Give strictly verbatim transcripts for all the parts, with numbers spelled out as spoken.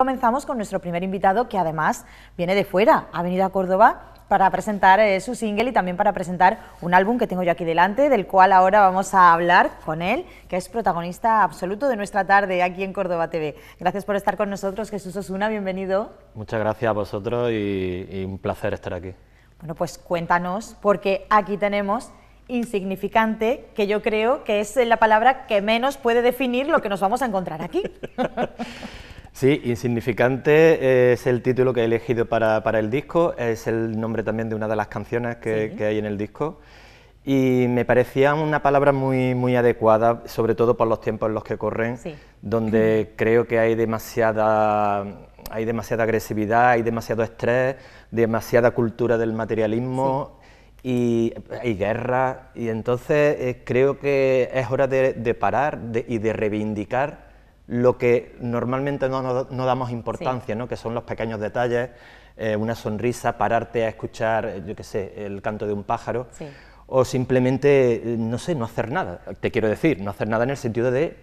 Comenzamos con nuestro primer invitado, que además viene de fuera, ha venido a Córdoba para presentar eh, su single y también para presentar un álbum que tengo yo aquí delante, del cual ahora vamos a hablar con él, que es protagonista absoluto de nuestra tarde aquí en Córdoba T V. Gracias por estar con nosotros, Jesús Osuna, bienvenido. Muchas gracias a vosotros y, y un placer estar aquí. Bueno, pues cuéntanos, porque aquí tenemos insignificante, que yo creo que es la palabra que menos puede definir lo que nos vamos a encontrar aquí. Sí, Insignificante es el título que he elegido para, para el disco, es el nombre también de una de las canciones que, sí. que hay en el disco, y me parecía una palabra muy, muy adecuada, sobre todo por los tiempos en los que corren, sí. donde mm. creo que hay demasiada, hay demasiada agresividad, hay demasiado estrés, demasiada cultura del materialismo, sí. y hay guerra, y entonces eh, creo que es hora de, de parar de, y de reivindicar lo que normalmente no, no, no damos importancia, sí. ¿no? Que son los pequeños detalles, eh, una sonrisa, pararte a escuchar, yo qué sé, el canto de un pájaro, sí. o simplemente, no sé, no hacer nada, te quiero decir, no hacer nada en el sentido de,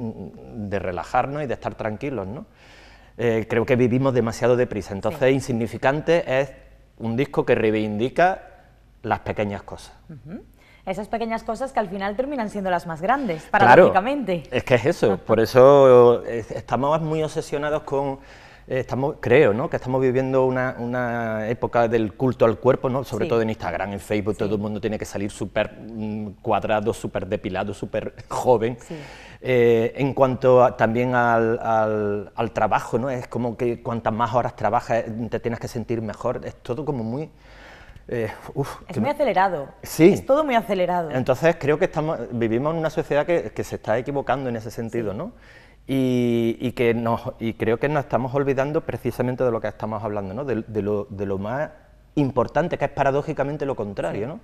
de relajarnos y de estar tranquilos, ¿no? Eh, creo que vivimos demasiado deprisa, entonces sí. Insignificante es un disco que reivindica las pequeñas cosas. Uh-huh. Esas pequeñas cosas que al final terminan siendo las más grandes, paradójicamente. Claro, es que es eso, por eso estamos muy obsesionados con, eh, estamos, creo, ¿no? que estamos viviendo una, una época del culto al cuerpo, ¿no? Sobre sí. todo en Instagram, en Facebook, sí. todo el mundo tiene que salir súper mm, cuadrado, súper depilado, súper joven. Sí. Eh, en cuanto a, también al, al, al trabajo, ¿no? Es como que cuantas más horas trabajas te tienes que sentir mejor, es todo como muy... Eh, uf, es muy me... acelerado, sí. es todo muy acelerado. Entonces creo que estamos, vivimos en una sociedad que, que se está equivocando en ese sentido, sí. ¿no? Y, y, que nos, y creo que nos estamos olvidando precisamente de lo que estamos hablando, ¿no? De, de, lo, de lo más importante, que es paradójicamente lo contrario, sí. ¿no?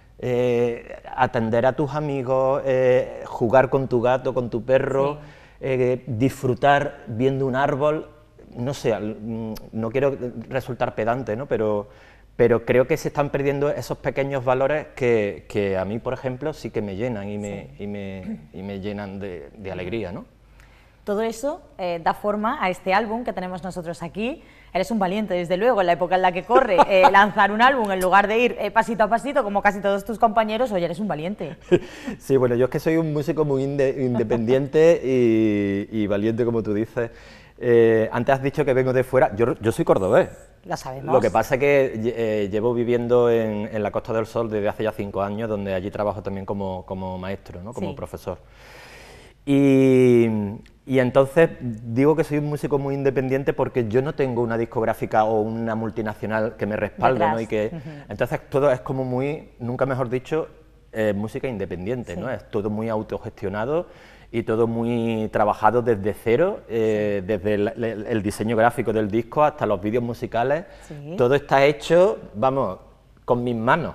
Eh, atender a tus amigos, eh, jugar con tu gato, con tu perro, sí. eh, disfrutar viendo un árbol, no sé, no quiero resultar pedante, ¿no? Pero... pero creo que se están perdiendo esos pequeños valores que, que a mí, por ejemplo, sí que me llenan y me, sí. y me, y me llenan de, de alegría, ¿no? Todo eso eh, da forma a este álbum que tenemos nosotros aquí. Eres un valiente, desde luego, en la época en la que corre, eh, lanzar un álbum en lugar de ir eh, pasito a pasito, como casi todos tus compañeros, oye, eres un valiente. Sí, bueno, yo es que soy un músico muy inde independiente y, y valiente, como tú dices. Eh, antes has dicho que vengo de fuera, yo, yo soy cordobés. Lo sabemos. Lo que pasa es que eh, llevo viviendo en, en la Costa del Sol desde hace ya cinco años, donde allí trabajo también como, como maestro, ¿no? Como sí. profesor. Y, y entonces digo que soy un músico muy independiente porque yo no tengo una discográfica o una multinacional que me respalde, ¿no? Y que, uh-huh. Entonces todo es como muy, nunca mejor dicho, eh, música independiente, sí. ¿no? Es todo muy autogestionado y todo muy trabajado desde cero, eh, sí. desde el, el, el diseño gráfico del disco hasta los vídeos musicales, sí. todo está hecho, vamos, con mis manos.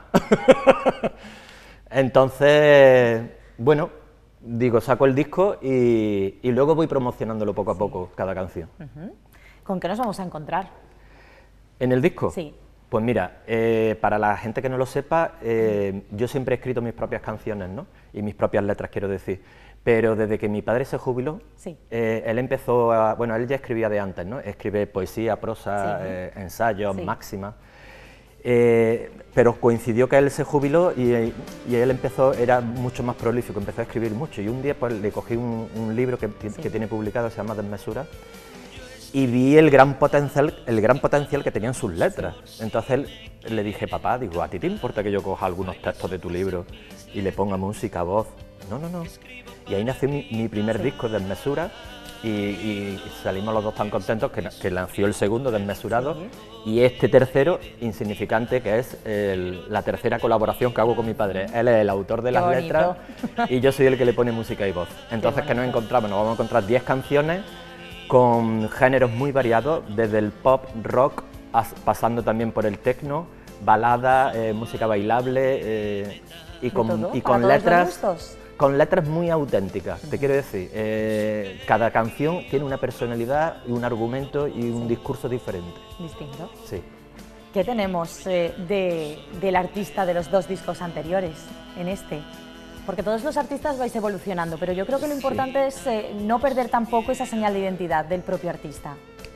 Entonces, bueno, digo, saco el disco y, y luego voy promocionándolo poco a poco, sí. cada canción. Uh-huh. ¿Con qué nos vamos a encontrar? ¿En el disco? Sí. Pues mira, eh, para la gente que no lo sepa, eh, yo siempre he escrito mis propias canciones, ¿no? Y mis propias letras, quiero decir. Pero desde que mi padre se jubiló, sí. eh, él empezó a... Bueno, él ya escribía de antes, ¿no? Escribe poesía, prosa, sí. eh, ensayos, sí. máximas. Eh, pero coincidió que él se jubiló y, y él empezó, era mucho más prolífico, empezó a escribir mucho. Y un día pues le cogí un, un libro que, sí. que tiene publicado, se llama Desmesura, y vi el gran potencial, el gran potencial que tenían sus letras. Entonces él, le dije, papá, digo, ¿a ti te importa que yo coja algunos textos de tu libro y le ponga música, voz? No, no, no. Y ahí nació mi, mi primer sí. disco, Desmesura, y, y salimos los dos tan contentos que, que nació el segundo, Desmesurado, sí. y este tercero, Insignificante, que es el, la tercera colaboración que hago con mi padre. Él es el autor de Qué las bonito. letras y yo soy el que le pone música y voz. Entonces, que nos encontramos? Nos vamos a encontrar diez canciones con géneros muy variados, desde el pop, rock, pasando también por el techno, balada, eh, música bailable, eh, y con, y con letras... Con letras muy auténticas, te quiero decir, eh, cada canción tiene una personalidad y un argumento y un sí. discurso diferente. Distinto. Sí. ¿Qué tenemos eh, de, del artista de los dos discos anteriores en este? Porque todos los artistas vais evolucionando, pero yo creo que lo importante sí. es eh, no perder tampoco esa señal de identidad del propio artista.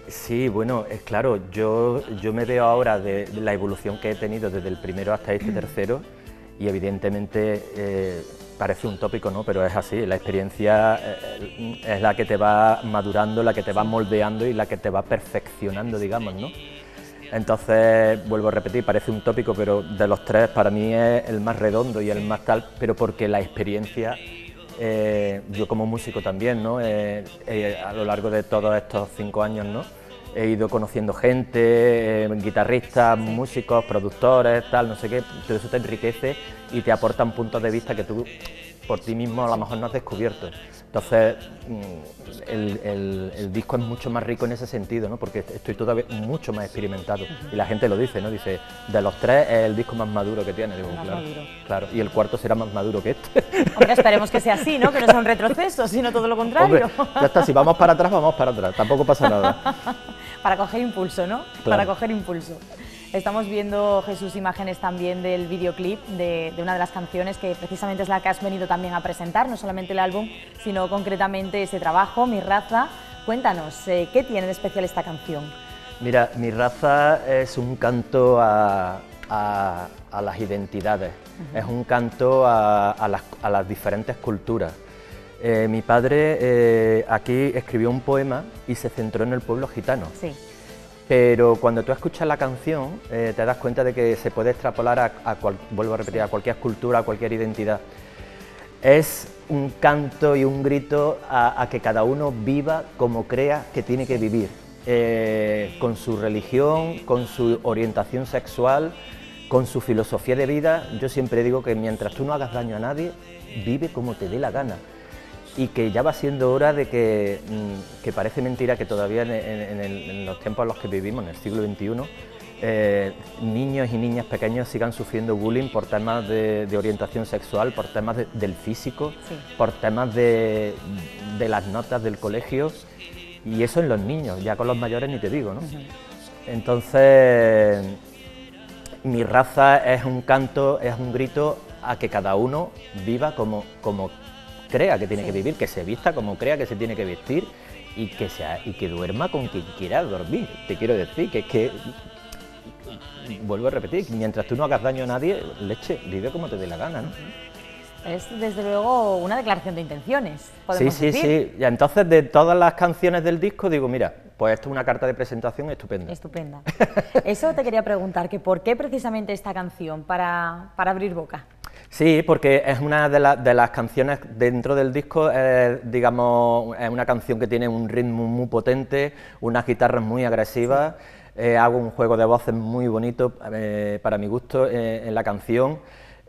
Sí, bueno, es claro, yo, yo me veo ahora de, de la evolución que he tenido desde el primero hasta este tercero y evidentemente eh, parece un tópico, ¿no? Pero es así, la experiencia eh, es la que te va madurando, la que te va moldeando y la que te va perfeccionando, digamos, ¿no? Entonces, vuelvo a repetir, parece un tópico, pero de los tres para mí es el más redondo y el más tal, pero porque la experiencia, eh, yo como músico también, ¿no? Eh, eh, a lo largo de todos estos cinco años, ¿no? He ido conociendo gente, eh, guitarristas, músicos, productores, tal, no sé qué, todo eso te enriquece y te aportan puntos de vista que tú por ti mismo a lo mejor no has descubierto. Entonces, el, el, el disco es mucho más rico en ese sentido, ¿no? Porque estoy todavía mucho más experimentado. Y la gente lo dice, ¿no? Dice, de los tres es el disco más maduro que tiene. Digo, claro, claro, y el cuarto será más maduro que este. Hombre, esperemos que sea así, ¿no? Que no sea un retroceso, sino todo lo contrario. Hombre, ya está, si vamos para atrás, vamos para atrás, tampoco pasa nada. Para coger impulso, ¿no? Claro. Para coger impulso. Estamos viendo, Jesús, imágenes también del videoclip de, de una de las canciones que precisamente es la que has venido también a presentar, no solamente el álbum, sino concretamente ese trabajo, Mi Raza. Cuéntanos, eh, ¿qué tiene de especial esta canción? Mira, Mi Raza es un canto a, a, a las identidades, uh-huh. Es un canto a, a, las, a las diferentes culturas. Eh, mi padre eh, aquí escribió un poema y se centró en el pueblo gitano. Sí. Pero cuando tú escuchas la canción eh, te das cuenta de que se puede extrapolar a, a cual, vuelvo a repetir, a cualquier cultura, a cualquier identidad. Es un canto y un grito a, a que cada uno viva como crea que tiene que vivir, eh, con su religión, con su orientación sexual, con su filosofía de vida. Yo siempre digo que mientras tú no hagas daño a nadie, vive como te dé la gana. Y que ya va siendo hora de que, que parece mentira que todavía en, en, en los tiempos en los que vivimos, en el siglo veintiuno, eh, niños y niñas pequeños sigan sufriendo bullying por temas de, de orientación sexual, por temas de, del físico, sí. por temas de, de las notas del colegio, y eso en los niños, ya con los mayores ni te digo, ¿no? Uh-huh. Entonces, Mi Raza es un canto, es un grito a que cada uno viva como, como crea que tiene sí. que vivir, que se vista como crea que se tiene que vestir y que, sea, y que duerma con quien quiera dormir. Te quiero decir que es que, vuelvo a repetir, mientras tú no hagas daño a nadie, leche, vive como te dé la gana, ¿no? Es desde luego una declaración de intenciones, podemos sí, sí, decir. Sí, sí, y entonces de todas las canciones del disco digo, mira, pues esto es una carta de presentación estupenda. Estupenda. Eso te quería preguntar, que ¿por qué precisamente esta canción para, para abrir boca? Sí, porque es una de, la, de las canciones dentro del disco, eh, digamos, es una canción que tiene un ritmo muy potente, unas guitarras muy agresivas, sí. eh, hago un juego de voces muy bonito eh, para mi gusto eh, en la canción,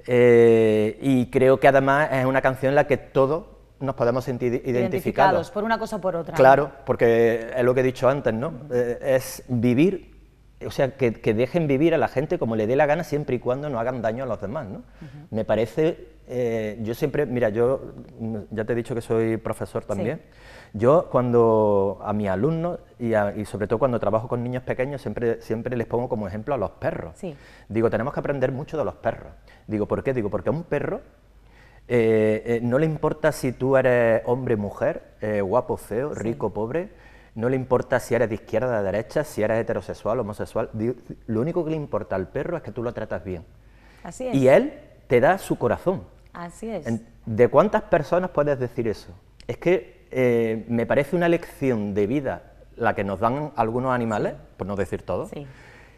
eh, y creo que además es una canción en la que todos nos podemos sentir identificados. Identificados, por una cosa o por otra. Claro, ¿no? Porque es lo que he dicho antes, ¿no? Eh, es vivir. O sea, que, que dejen vivir a la gente como le dé la gana siempre y cuando no hagan daño a los demás, ¿no? Uh-huh. Me parece, eh, yo siempre, mira, yo ya te he dicho que soy profesor también, sí. Yo cuando a mis alumnos y, a, y sobre todo cuando trabajo con niños pequeños siempre, siempre les pongo como ejemplo a los perros. Sí. Digo, tenemos que aprender mucho de los perros. Digo, ¿por qué? Digo, porque a un perro eh, eh, no le importa si tú eres hombre, mujer, eh, guapo, feo, sí. rico, pobre. No le importa si eres de izquierda, de derecha, si eres heterosexual, homosexual. Lo único que le importa al perro es que tú lo tratas bien. Así es. Y él te da su corazón. Así es. ¿De cuántas personas puedes decir eso? Es que eh, me parece una lección de vida la que nos dan algunos animales, sí. por no decir todos, sí.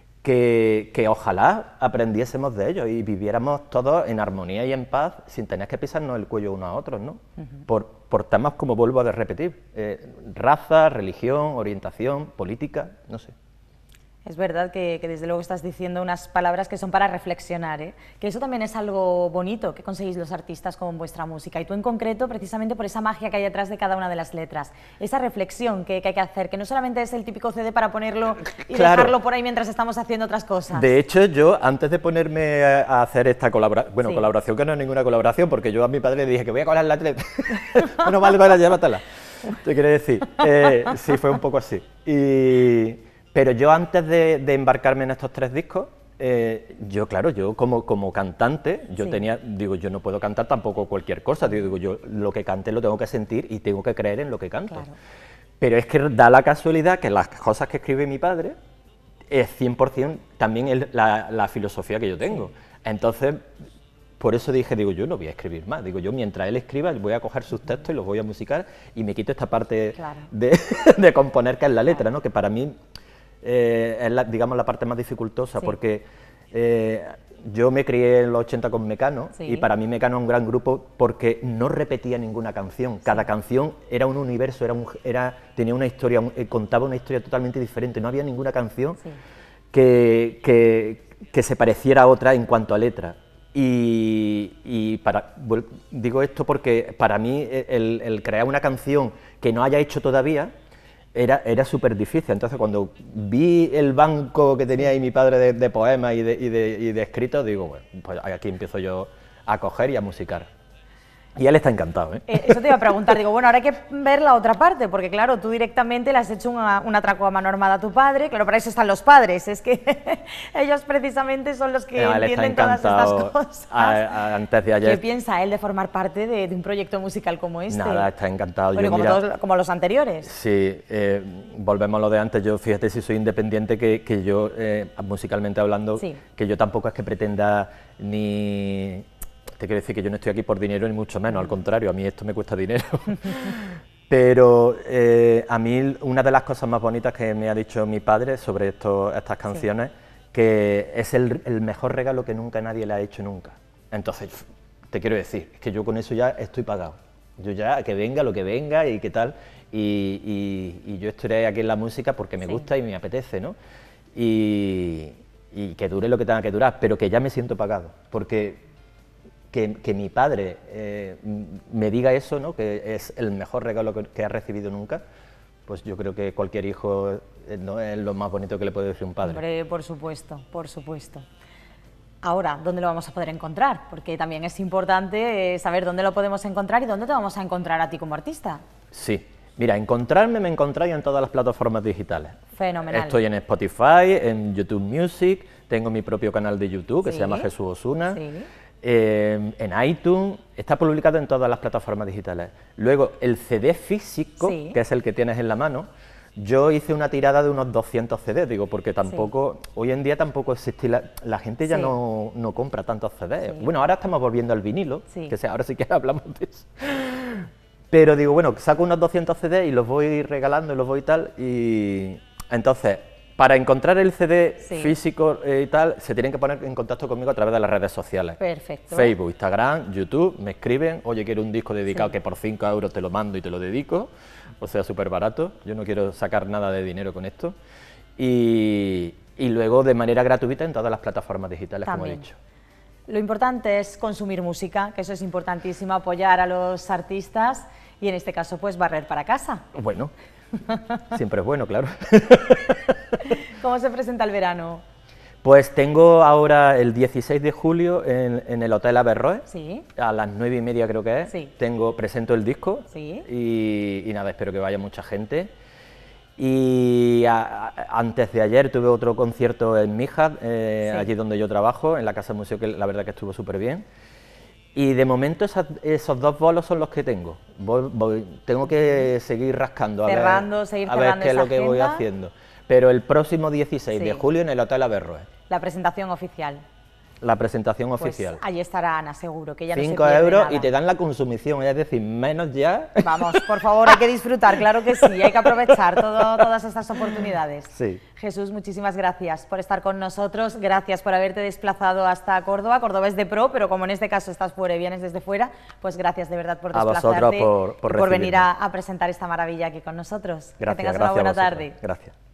que, que ojalá aprendiésemos de ellos y viviéramos todos en armonía y en paz sin tener que pisarnos el cuello unos a otros, ¿no? Uh-huh. Por, por temas, como vuelvo a repetir, eh, raza, religión, orientación, política, no sé. Es verdad que, que desde luego estás diciendo unas palabras que son para reflexionar, ¿eh? Que eso también es algo bonito que conseguís los artistas con vuestra música, y tú en concreto precisamente por esa magia que hay detrás de cada una de las letras, esa reflexión que, que hay que hacer, que no solamente es el típico C D para ponerlo y claro. dejarlo por ahí mientras estamos haciendo otras cosas. De hecho, yo antes de ponerme a hacer esta colaboración, bueno, sí. colaboración que no es ninguna colaboración, porque yo a mi padre le dije que voy a colar la tele, bueno, vale, vale, llévatela, te quiero decir, eh, sí, fue un poco así, y... Pero yo antes de, de embarcarme en estos tres discos, eh, yo claro, yo como, como cantante, yo sí. tenía, digo, yo no puedo cantar tampoco cualquier cosa, digo, yo lo que cante lo tengo que sentir y tengo que creer en lo que canto. Claro. Pero es que da la casualidad que las cosas que escribe mi padre es cien por cien también el, la, la filosofía que yo tengo. Sí. Entonces, por eso dije, digo, yo no voy a escribir más. Digo, yo mientras él escriba voy a coger sus textos y los voy a musicar y me quito esta parte claro. de, de componer, que es la letra, ¿no? Que para mí eh, es, la, digamos, la parte más dificultosa, sí. porque eh, yo me crié en los ochenta con Mecano, sí. y para mí Mecano es un gran grupo porque no repetía ninguna canción. Cada sí. canción era un universo, era un, era, tenía una historia, un, eh, contaba una historia totalmente diferente. No había ninguna canción sí. que, que, que se pareciera a otra en cuanto a letra. Y, y para, digo esto porque para mí el, el crear una canción que no haya hecho todavía era, era súper difícil. Entonces cuando vi el banco que tenía ahí mi padre de, de poemas y de, y, de, y de escritos, digo, bueno, pues aquí empiezo yo a coger y a musicar. Y él está encantado, ¿eh? Eso te iba a preguntar, digo, bueno, ahora hay que ver la otra parte, porque claro, tú directamente le has hecho una, un atraco a mano armada a tu padre, claro, para eso están los padres, es que ellos precisamente son los que no, entienden todas estas cosas. A, a, antes de ayer. ¿Qué piensa él de formar parte de, de un proyecto musical como este? Nada, está encantado. Bueno, yo, como, mira, todos, como los anteriores. Sí, eh, volvemos a lo de antes, yo fíjate si soy independiente, que, que yo, eh, musicalmente hablando, sí. que yo tampoco es que pretenda ni... Te quiero decir que yo no estoy aquí por dinero ni mucho menos, al contrario, a mí esto me cuesta dinero. Pero eh, a mí una de las cosas más bonitas que me ha dicho mi padre sobre esto, estas canciones, sí. que es el, el mejor regalo que nunca nadie le ha hecho nunca. Entonces, te quiero decir, es que yo con eso ya estoy pagado. Yo ya, que venga lo que venga y qué tal, y, y, y yo estaré aquí en la música porque me sí. gusta y me apetece, ¿no? Y, y que dure lo que tenga que durar, pero que ya me siento pagado, porque... Que, que mi padre eh, me diga eso, ¿no? Que es el mejor regalo que, que ha recibido nunca, pues yo creo que cualquier hijo, eh, ¿no? es lo más bonito que le puede decir un padre. Hombre, por supuesto, por supuesto. Ahora, ¿dónde lo vamos a poder encontrar? Porque también es importante eh, saber dónde lo podemos encontrar y dónde te vamos a encontrar a ti como artista. Sí, mira, encontrarme me encontráis en todas las plataformas digitales. Fenomenal. Estoy en Spotify, en YouTube Music, tengo mi propio canal de YouTube que sí. se llama Jesús Osuna. Sí. Eh, en iTunes, está publicado en todas las plataformas digitales. Luego, el C D físico, sí. que es el que tienes en la mano, yo hice una tirada de unos doscientos C Ds, digo, porque tampoco, sí. hoy en día tampoco existe, la, la gente ya sí. no, no compra tantos C Ds. Sí. Bueno, ahora estamos volviendo al vinilo, sí. que sea, ahora sí que hablamos de eso. Pero digo, bueno, saco unos doscientos C Ds y los voy regalando y los voy tal, y entonces... Para encontrar el C D sí. físico eh, y tal, se tienen que poner en contacto conmigo a través de las redes sociales. Perfecto. Facebook, Instagram, YouTube, me escriben, oye, quiero un disco dedicado sí. que por cinco euros te lo mando y te lo dedico, o sea, súper barato, yo no quiero sacar nada de dinero con esto. Y, y luego de manera gratuita en todas las plataformas digitales, también. Como he dicho. Lo importante es consumir música, que eso es importantísimo, apoyar a los artistas y en este caso, pues, barrer para casa. Bueno. Siempre es bueno, claro. ¿Cómo se presenta el verano? Pues tengo ahora el dieciséis de julio en, en el Hotel Averroes, sí. a las nueve y media creo que es, sí. tengo, presento el disco sí. y, y nada, espero que vaya mucha gente. Y a, a, antes de ayer tuve otro concierto en Mijas, eh, sí. allí donde yo trabajo, en la Casa Museo, que la verdad que estuvo súper bien. Y de momento esas, esos dos bolos son los que tengo. Voy, voy, tengo que seguir rascando a cerrando, ver, seguir a ver qué es lo que agenda. voy haciendo. Pero el próximo dieciséis sí. de julio en el Hotel Averroes. La presentación oficial. La presentación pues oficial. Allí estará Ana, seguro, que ya no se cinco pierde euros nada. Y te dan la consumición, es decir, menos ya. Vamos, por favor, hay que disfrutar, claro que sí, hay que aprovechar todo, todas estas oportunidades. Sí. Jesús, muchísimas gracias por estar con nosotros, gracias por haberte desplazado hasta Córdoba. Córdoba es de pro, pero como en este caso estás fuera y vienes desde fuera, pues gracias de verdad por desplazarte a vosotros por, por, y por venir a, a presentar esta maravilla aquí con nosotros. Gracias, que tengas gracias una buena tarde. Gracias.